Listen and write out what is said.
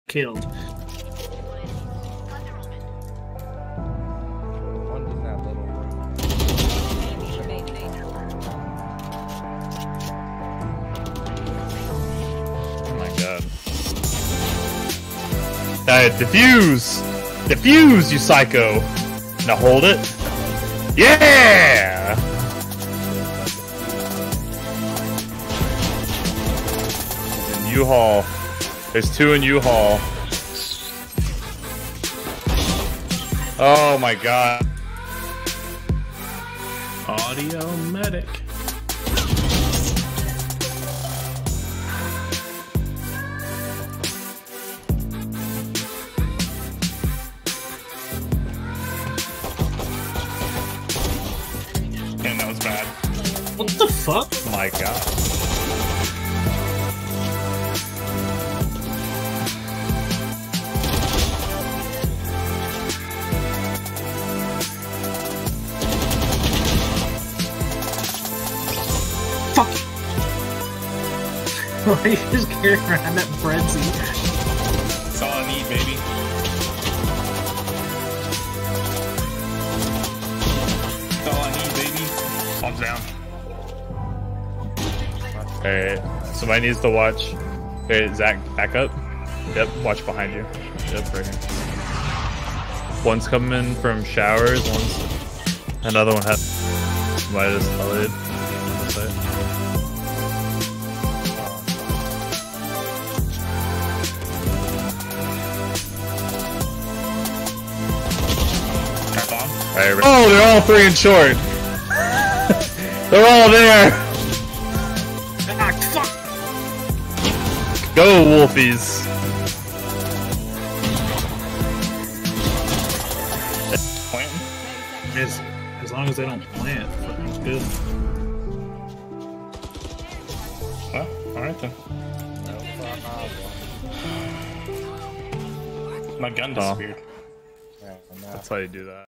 killed. One doesn't have little room. Oh my god. Defuse! Defuse, you psycho! Now hold it. Yeah! He's in U-Haul. There's two in U-Haul. Oh my god. Audio medic. And that was bad. What the fuck? My god. Fuck! Why are you just carrying around that frenzy? That's all I need, baby. That's all I need, baby. Palms down. Alright, somebody needs to watch. Okay, Zach, back up. Yep, watch behind you. Yep, right here. One's coming from showers, another one has somebody just delayed. Oh, they're all three in short. They're all there. Ah, fuck! Go, Wolfies. Planting? As long as they don't plant, fucking good. Well, alright then. My gun disappeared. Yeah, That's how you do that.